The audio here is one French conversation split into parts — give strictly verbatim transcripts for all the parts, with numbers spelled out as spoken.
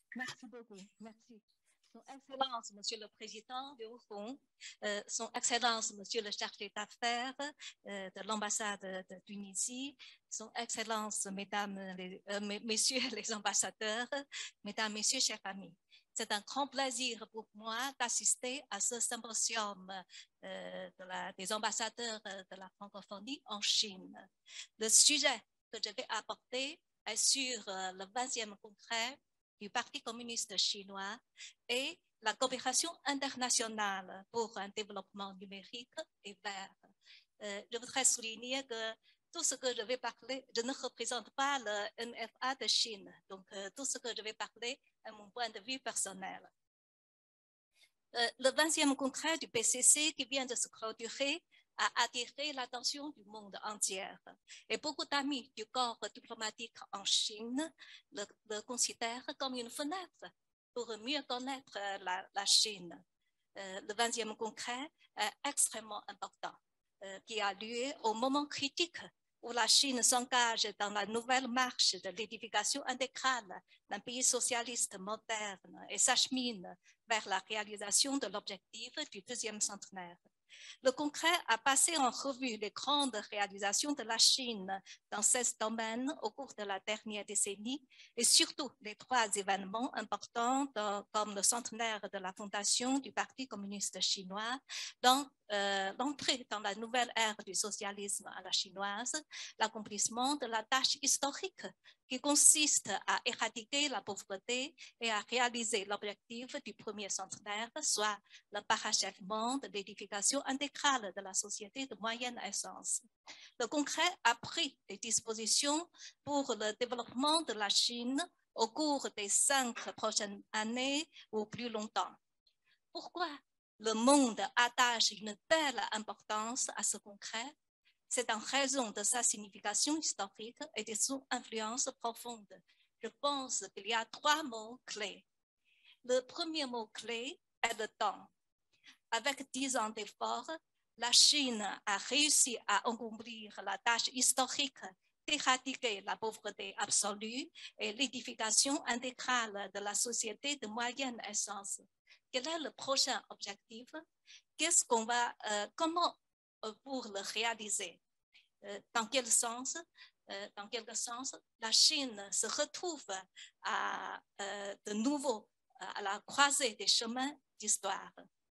Merci beaucoup. Merci. Son Excellence, Monsieur le Président du Haut-Fond, euh, Son Excellence, Monsieur le chargé d'affaires euh, de l'ambassade de Tunisie, Son Excellence, Mesdames, les, euh, Messieurs les ambassadeurs, Mesdames, Messieurs, chers amis. C'est un grand plaisir pour moi d'assister à ce symposium euh, de la, des ambassadeurs de la francophonie en Chine. Le sujet que je vais aborder est sur euh, le vingtième congrès du Parti communiste chinois et la coopération internationale pour un développement numérique et vert. Euh, je voudrais souligner que tout ce que je vais parler, je ne représente pas le N F A de Chine, donc euh, tout ce que je vais parler est mon point de vue personnel. Euh, le vingtième congrès du P C C qui vient de se clôturer a attiré l'attention du monde entier. Et beaucoup d'amis du corps diplomatique en Chine le, le considèrent comme une fenêtre pour mieux connaître la, la Chine. Euh, le vingtième congrès est extrêmement important, euh, qui a lieu au moment critique où la Chine s'engage dans la nouvelle marche de l'édification intégrale d'un pays socialiste moderne et s'achemine vers la réalisation de l'objectif du deuxième centenaire. Le congrès a passé en revue les grandes réalisations de la Chine dans ces domaines au cours de la dernière décennie et surtout les trois événements importants dans, comme le centenaire de la fondation du Parti communiste chinois, dans euh, l'entrée dans la nouvelle ère du socialisme à la chinoise, l'accomplissement de la tâche historique qui consiste à éradiquer la pauvreté et à réaliser l'objectif du premier centenaire, soit le parachèvement de l'édification intégrale de la société de moyenne aisance. Le congrès a pris des dispositions pour le développement de la Chine au cours des cinq prochaines années ou plus longtemps. Pourquoi le monde attache une telle importance à ce congrès? C'est en raison de sa signification historique et de son influence profonde. Je pense qu'il y a trois mots clés. Le premier mot clé est le temps. Avec dix ans d'efforts, la Chine a réussi à accomplir la tâche historique d'éradiquer la pauvreté absolue et l'édification intégrale de la société de moyenne aisance. Quel est le prochain objectif? Qu'est-ce qu'on va, euh, comment euh, pour le réaliser? Euh, dans quel sens? Euh, dans quel sens la Chine se retrouve à, euh, de nouveau à la croisée des chemins d'histoire.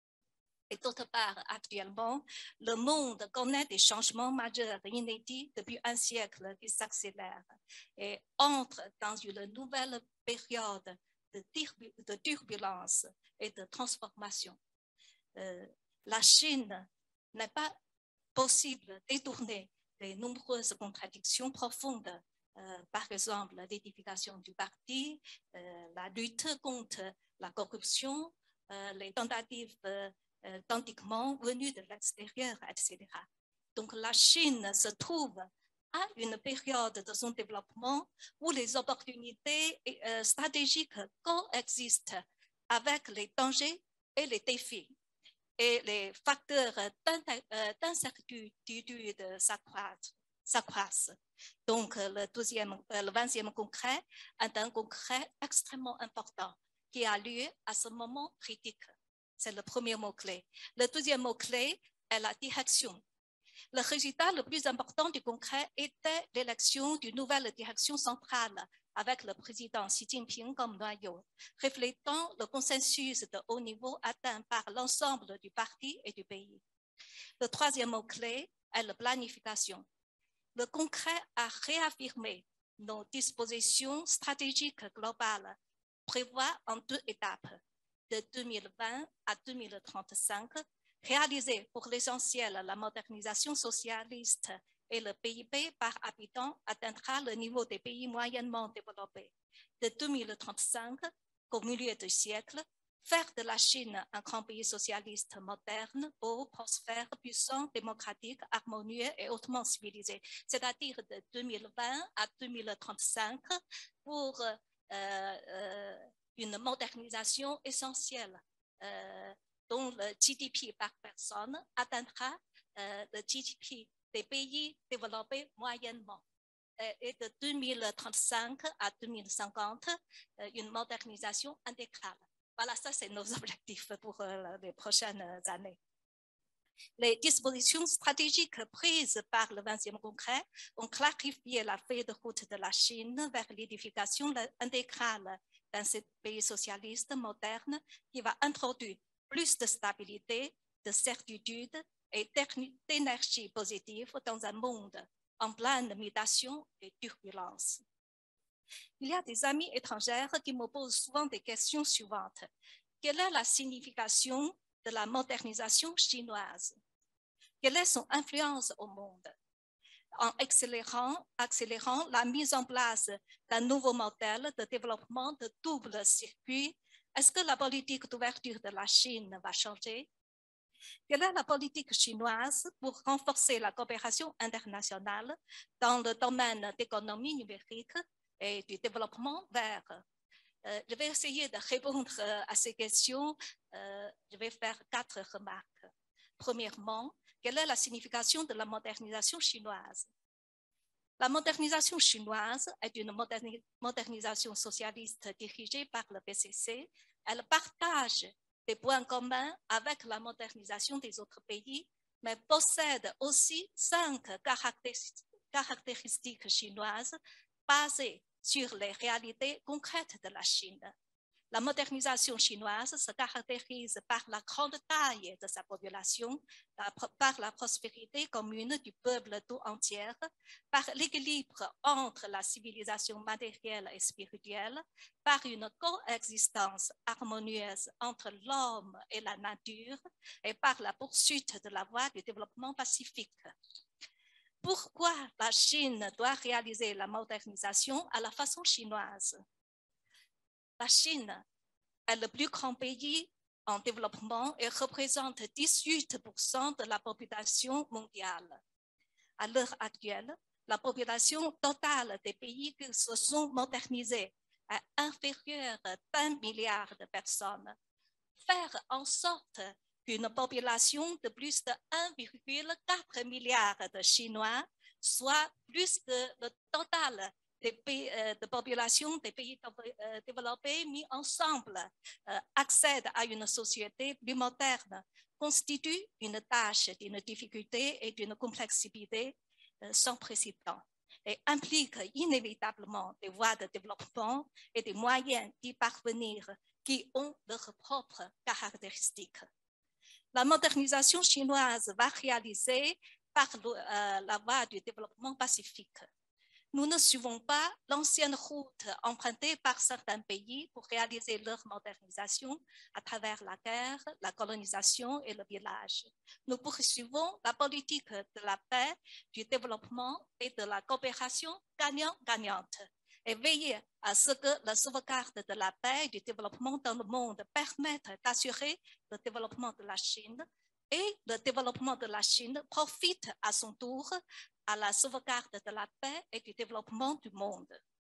Et d'autre part, actuellement, le monde connaît des changements majeurs inédits depuis un siècle qui s'accélèrent et entre dans une nouvelle période de, de turbulence et de transformation. Euh, la Chine n'est pas possible de détourner les nombreuses contradictions profondes, euh, par exemple l'édification du parti, euh, la lutte contre la corruption, euh, les tentatives euh, d'endiguement venus de l'extérieur, et cetera. Donc la Chine se trouve à une période de son développement où les opportunités euh, stratégiques coexistent avec les dangers et les défis. Et les facteurs d'incertitude s'accroissent. Donc, le, douzième, le vingtième congrès est un congrès extrêmement important qui a lieu à ce moment critique. C'est le premier mot-clé. Le deuxième mot-clé est la direction. Le résultat le plus important du congrès était l'élection d'une nouvelle direction centrale avec le président Xi Jinping comme noyau, reflétant le consensus de haut niveau atteint par l'ensemble du parti et du pays. Le troisième mot-clé est la planification. Le congrès a réaffirmé nos dispositions stratégiques globales, prévoit en deux étapes, de deux mille vingt à deux mille trente-cinq, réaliser pour l'essentiel la modernisation socialiste et le P I B par habitant atteindra le niveau des pays moyennement développés. De deux mille trente-cinq, qu'au milieu du siècle, faire de la Chine un grand pays socialiste moderne, beau, prospère, puissant, démocratique, harmonieux et hautement civilisé, c'est-à-dire de deux mille vingt à deux mille trente-cinq pour euh, euh, une modernisation essentielle euh, dont le G D P par personne atteindra euh, le G D P des pays développés moyennement. et de deux mille trente-cinq à deux mille cinquante, une modernisation intégrale. Voilà, ça c'est nos objectifs pour les prochaines années. Les dispositions stratégiques prises par le vingtième congrès ont clarifié la feuille de route de la Chine vers l'édification intégrale dans ce pays socialiste moderne qui va introduire plus de stabilité, de certitude et d'énergie positive dans un monde en pleine mutation et turbulence. Il y a des amis étrangers qui me posent souvent des questions suivantes. Quelle est la signification de la modernisation chinoise? Quelle est son influence au monde? En accélérant, accélérant la mise en place d'un nouveau modèle de développement de double circuit, est-ce que la politique d'ouverture de la Chine va changer? Quelle est la politique chinoise pour renforcer la coopération internationale dans le domaine d'économie numérique et du développement vert? Euh, je vais essayer de répondre à ces questions. Euh, je vais faire quatre remarques. Premièrement, quelle est la signification de la modernisation chinoise? La modernisation chinoise est une moderni modernisation socialiste dirigée par le P C C. Elle partage des points communs avec la modernisation des autres pays, mais possède aussi cinq caractéristiques chinoises basées sur les réalités concrètes de la Chine. La modernisation chinoise se caractérise par la grande taille de sa population, par la prospérité commune du peuple tout entier, par l'équilibre entre la civilisation matérielle et spirituelle, par une coexistence harmonieuse entre l'homme et la nature et par la poursuite de la voie du développement pacifique. Pourquoi la Chine doit réaliser la modernisation à la façon chinoise? La Chine est le plus grand pays en développement et représente dix-huit pour cent de la population mondiale. À l'heure actuelle, la population totale des pays qui se sont modernisés est inférieure d'un milliard de personnes. Faire en sorte qu'une population de plus de un virgule quatre milliard de Chinois soit plus que le total des pays, euh, de population des pays euh, développés mis ensemble euh, accèdent à une société plus moderne constitue une tâche d'une difficulté et d'une complexité euh, sans précédent et implique inévitablement des voies de développement et des moyens d'y parvenir qui ont leurs propres caractéristiques. La modernisation chinoise va réaliser par euh, la voie du développement pacifique. Nous ne suivons pas l'ancienne route empruntée par certains pays pour réaliser leur modernisation à travers la guerre, la colonisation et le pillage. Nous poursuivons la politique de la paix, du développement et de la coopération gagnant-gagnante et veiller à ce que la sauvegarde de la paix et du développement dans le monde permette d'assurer le développement de la Chine et le développement de la Chine profite à son tour à la sauvegarde de la paix et du développement du monde.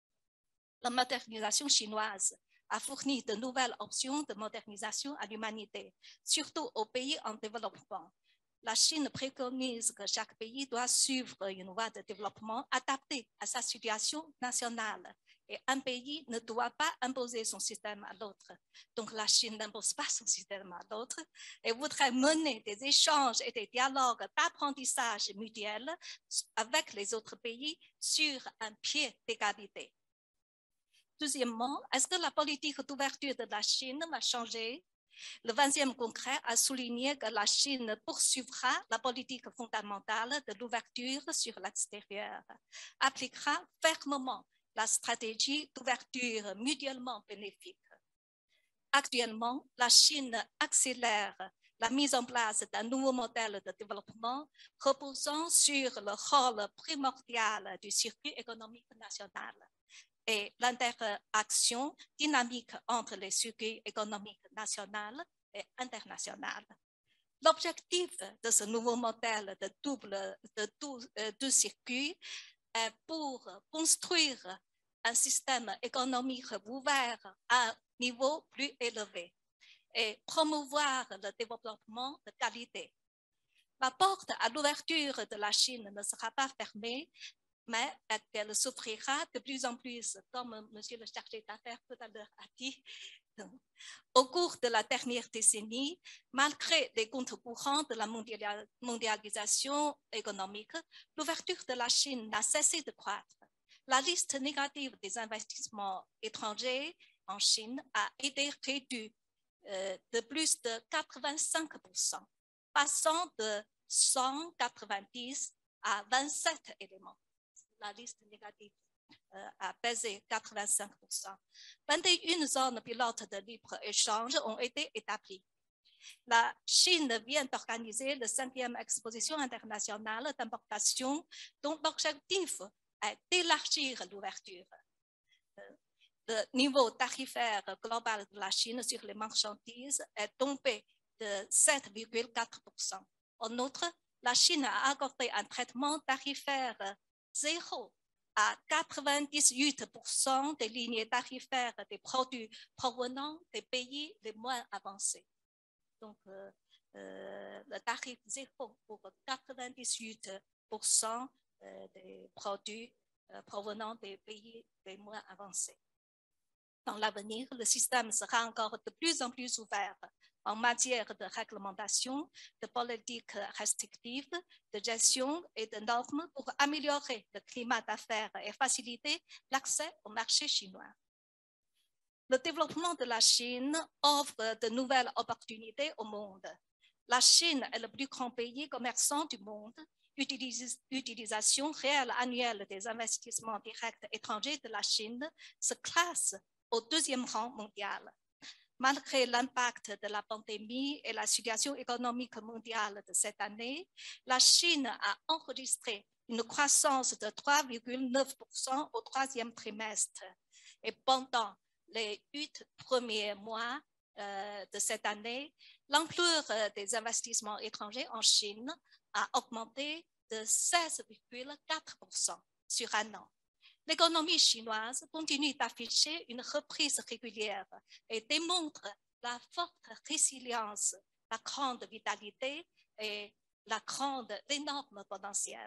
La modernisation chinoise a fourni de nouvelles options de modernisation à l'humanité, surtout aux pays en développement. La Chine préconise que chaque pays doit suivre une voie de développement adaptée à sa situation nationale et un pays ne doit pas imposer son système à l'autre. Donc la Chine n'impose pas son système à l'autre et voudrait mener des échanges et des dialogues d'apprentissage mutuel avec les autres pays sur un pied d'égalité. Deuxièmement, est-ce que la politique d'ouverture de la Chine va changer? Le vingtième congrès a souligné que la Chine poursuivra la politique fondamentale de l'ouverture sur l'extérieur, appliquera fermement la stratégie d'ouverture mutuellement bénéfique. Actuellement, la Chine accélère la mise en place d'un nouveau modèle de développement reposant sur le rôle primordial du circuit économique national et l'interaction dynamique entre les circuits économiques nationaux et internationaux. L'objectif de ce nouveau modèle de double de deux, deux circuits est pour construire un système économique ouvert à un niveau plus élevé et promouvoir le développement de qualité. La porte à l'ouverture de la Chine ne sera pas fermée mais qu'elle souffrira de plus en plus, comme M. le chargé d'affaires tout à l'heure a dit. Au cours de la dernière décennie, malgré les contre-courants de la mondialisation économique, l'ouverture de la Chine n'a cessé de croître. La liste négative des investissements étrangers en Chine a été réduite euh, de plus de quatre-vingt-cinq pour cent, passant de cent quatre-vingt-dix à vingt-sept éléments. La liste négative euh, a pesé quatre-vingt-cinq pour cent. vingt et une zones pilotes de libre-échange ont été établies. La Chine vient d'organiser la cinquième exposition internationale d'importation dont l'objectif est d'élargir l'ouverture. Le niveau tarifaire global de la Chine sur les marchandises est tombé de sept virgule quatre pour cent. En outre, la Chine a accordé un traitement tarifaire zéro à quatre-vingt-dix-huit pour cent des lignes tarifaires des produits provenant des pays les moins avancés. Donc, euh, euh, le tarif zéro pour quatre-vingt-dix-huit pour cent euh, des produits euh, provenant des pays les moins avancés. Dans l'avenir, le système sera encore de plus en plus ouvert en matière de réglementation, de politique restrictive, de gestion et de normes pour améliorer le climat d'affaires et faciliter l'accès au marché chinois. Le développement de la Chine offre de nouvelles opportunités au monde. La Chine est le plus grand pays commerçant du monde. Utilis- Utilisation réelle annuelle des investissements directs étrangers de la Chine se classe au deuxième rang mondial. Malgré l'impact de la pandémie et la situation économique mondiale de cette année, la Chine a enregistré une croissance de trois virgule neuf pour cent au troisième trimestre. Et pendant les huit premiers mois euh, de cette année, l'ampleur des investissements étrangers en Chine a augmenté de seize virgule quatre pour cent sur un an. L'économie chinoise continue d'afficher une reprise régulière et démontre la forte résilience, la grande vitalité et la grande, l'énorme potentiel.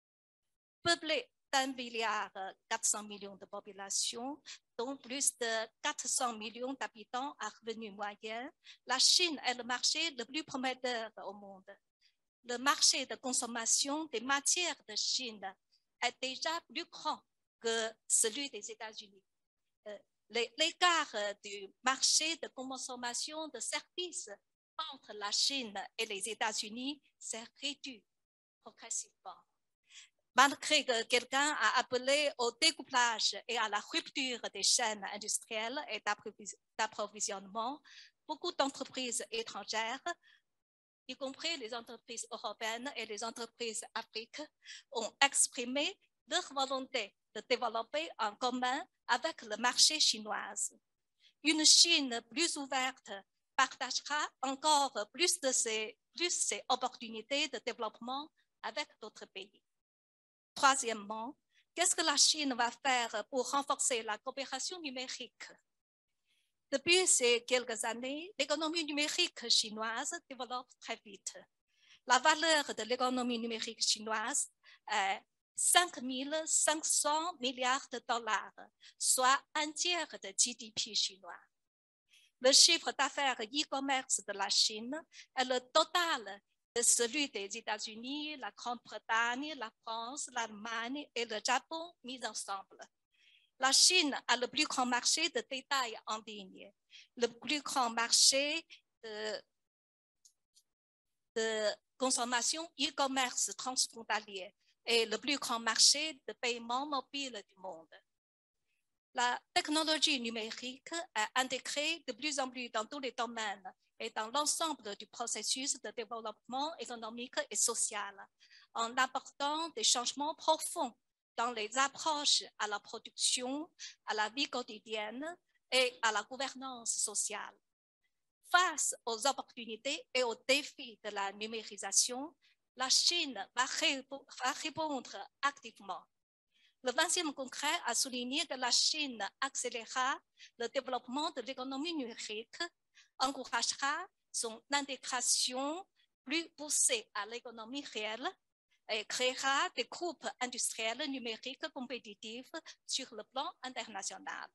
Peuplée d'un milliard quatre cents millions de population, dont plus de quatre cents millions d'habitants à revenu moyen, la Chine est le marché le plus prometteur au monde. Le marché de consommation des matières de Chine est déjà plus grand que celui des États-Unis. Euh, L'écart du marché de consommation de services entre la Chine et les États-Unis s'est réduit progressivement. Malgré que quelqu'un a appelé au découplage et à la rupture des chaînes industrielles et d'approvisionnement, beaucoup d'entreprises étrangères, y compris les entreprises européennes et les entreprises africaines, ont exprimé leur volonté de développer en commun avec le marché chinois. Une Chine plus ouverte partagera encore plus de ses, plus ses opportunités de développement avec d'autres pays. Troisièmement, qu'est-ce que la Chine va faire pour renforcer la coopération numérique? Depuis ces quelques années, l'économie numérique chinoise développe très vite. La valeur de l'économie numérique chinoise est cinq mille cinq cents milliards de dollars, soit un tiers de G D P chinois. Le chiffre d'affaires e-commerce de la Chine est le total de celui des États-Unis, la Grande-Bretagne, la France, l'Allemagne et le Japon mis ensemble. La Chine a le plus grand marché de détail en ligne, le plus grand marché de, de consommation e-commerce transfrontalier et le plus grand marché de paiement mobile du monde. La technologie numérique est intégrée de plus en plus dans tous les domaines et dans l'ensemble du processus de développement économique et social, en apportant des changements profonds dans les approches à la production, à la vie quotidienne et à la gouvernance sociale. Face aux opportunités et aux défis de la numérisation, la Chine va répondre activement. Le vingtième congrès a souligné que la Chine accélérera le développement de l'économie numérique, encouragera son intégration plus poussée à l'économie réelle, et créera des groupes industriels numériques compétitifs sur le plan international.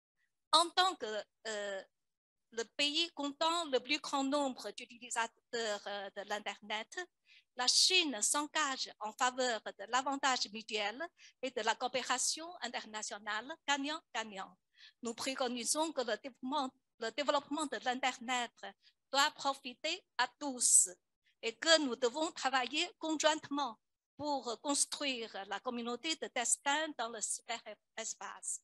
En tant que euh, le pays comptant le plus grand nombre d'utilisateurs euh, de l'Internet, la Chine s'engage en faveur de l'avantage mutuel et de la coopération internationale gagnant-gagnant. Nous préconisons que le développement, le développement de l'Internet doit profiter à tous et que nous devons travailler conjointement pour construire la communauté de destin dans le cyberespace.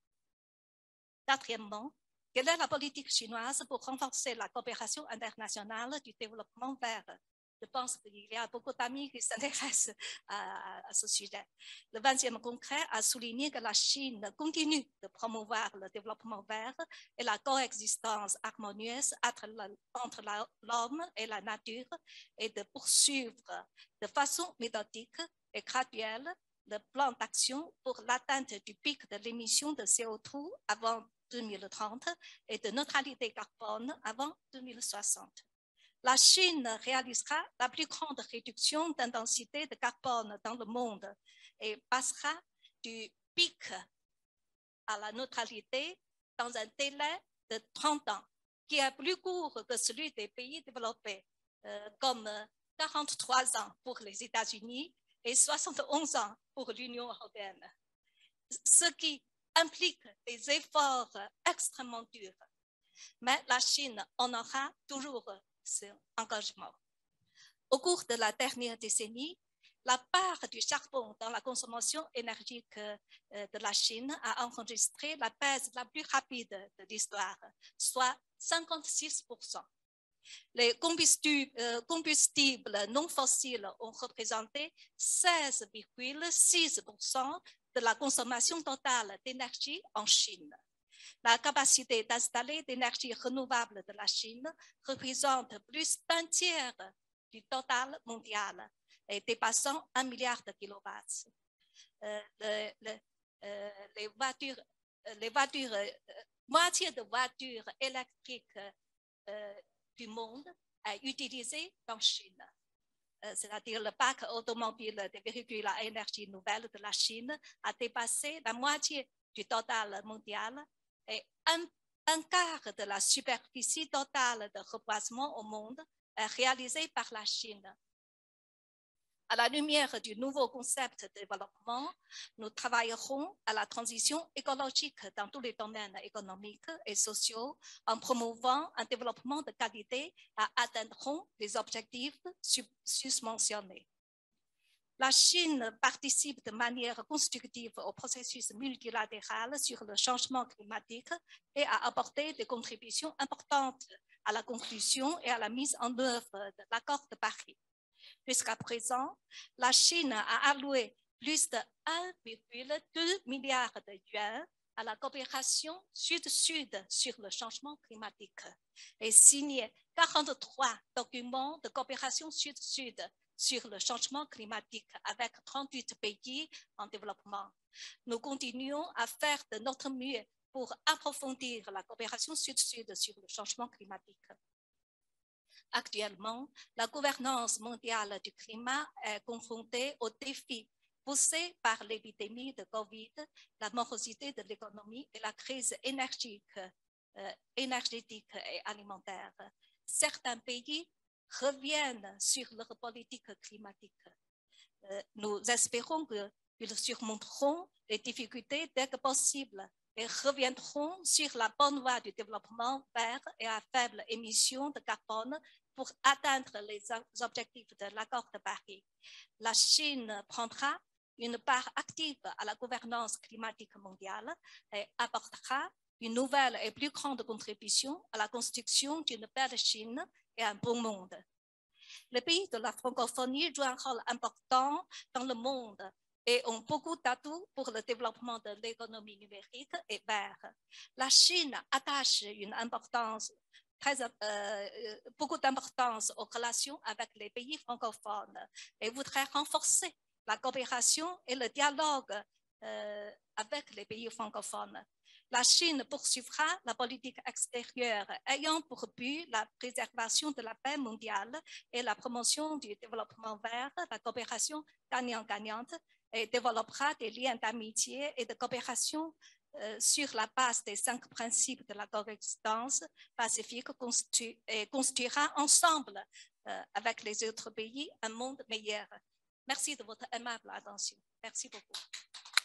Quatrièmement, quelle est la politique chinoise pour renforcer la coopération internationale du développement vert? Je pense qu'il y a beaucoup d'amis qui s'intéressent à, à, à ce sujet. Le vingtième congrès a souligné que la Chine continue de promouvoir le développement vert et la coexistence harmonieuse entre l'homme et la nature et de poursuivre de façon méthodique et graduelle le plan d'action pour l'atteinte du pic de l'émission de C O deux avant deux mille trente et de neutralité carbone avant deux mille soixante. La Chine réalisera la plus grande réduction d'intensité de carbone dans le monde et passera du pic à la neutralité dans un délai de trente ans, qui est plus court que celui des pays développés, euh, comme quarante-trois ans pour les États-Unis et soixante et onze ans pour l'Union européenne, ce qui implique des efforts extrêmement durs. Mais la Chine honorera toujours ce engagement. Au cours de la dernière décennie, la part du charbon dans la consommation énergique de la Chine a enregistré la baisse la plus rapide de l'histoire, soit cinquante-six pour cent. Les combustibles, combustibles non fossiles ont représenté seize virgule six pour cent de la consommation totale d'énergie en Chine. La capacité d'installer d'énergie renouvelable de la Chine représente plus d'un tiers du total mondial et dépassant un milliard de kilowatts. Euh, le, le, euh, les voitures, les voitures euh, moitié de voitures électriques euh, du monde est utilisée en Chine. Euh, c'est-à-dire le parc automobile des véhicules à énergie nouvelle de la Chine a dépassé la moitié du total mondial et un, un quart de la superficie totale de reboisement au monde est réalisée par la Chine. À la lumière du nouveau concept de développement, nous travaillerons à la transition écologique dans tous les domaines économiques et sociaux en promouvant un développement de qualité et atteindrons les objectifs susmentionnés. La Chine participe de manière constructive au processus multilatéral sur le changement climatique et a apporté des contributions importantes à la conclusion et à la mise en œuvre de l'accord de Paris. Jusqu'à présent, la Chine a alloué plus de un virgule deux milliard de yuans à la coopération sud-sud sur le changement climatique et signé quarante-trois documents de coopération sud-sud sur le changement climatique avec trente-huit pays en développement. Nous continuons à faire de notre mieux pour approfondir la coopération sud-sud sur le changement climatique. Actuellement, la gouvernance mondiale du climat est confrontée aux défis poussés par l'épidémie de Covid, la morosité de l'économie et la crise énergique, euh, énergétique et alimentaire. Certains pays reviennent sur leur politique climatique. Euh, nous espérons qu'ils surmonteront les difficultés dès que possible et reviendront sur la bonne voie du développement vert et à faible émission de carbone pour atteindre les objectifs de l'accord de Paris. La Chine prendra une part active à la gouvernance climatique mondiale et apportera une nouvelle et plus grande contribution à la construction d'une belle Chine et un bon monde. Les pays de la francophonie jouent un rôle important dans le monde et ont beaucoup d'atouts pour le développement de l'économie numérique et verte. La Chine attache une importance Très, euh, beaucoup d'importance aux relations avec les pays francophones et voudrait renforcer la coopération et le dialogue euh, avec les pays francophones. La Chine poursuivra la politique extérieure ayant pour but la préservation de la paix mondiale et la promotion du développement vert, la coopération gagnant-gagnante, et développera des liens d'amitié et de coopération euh, sur la base des cinq principes de la coexistence pacifique et construira ensemble euh, avec les autres pays un monde meilleur. Merci de votre aimable attention. Merci beaucoup.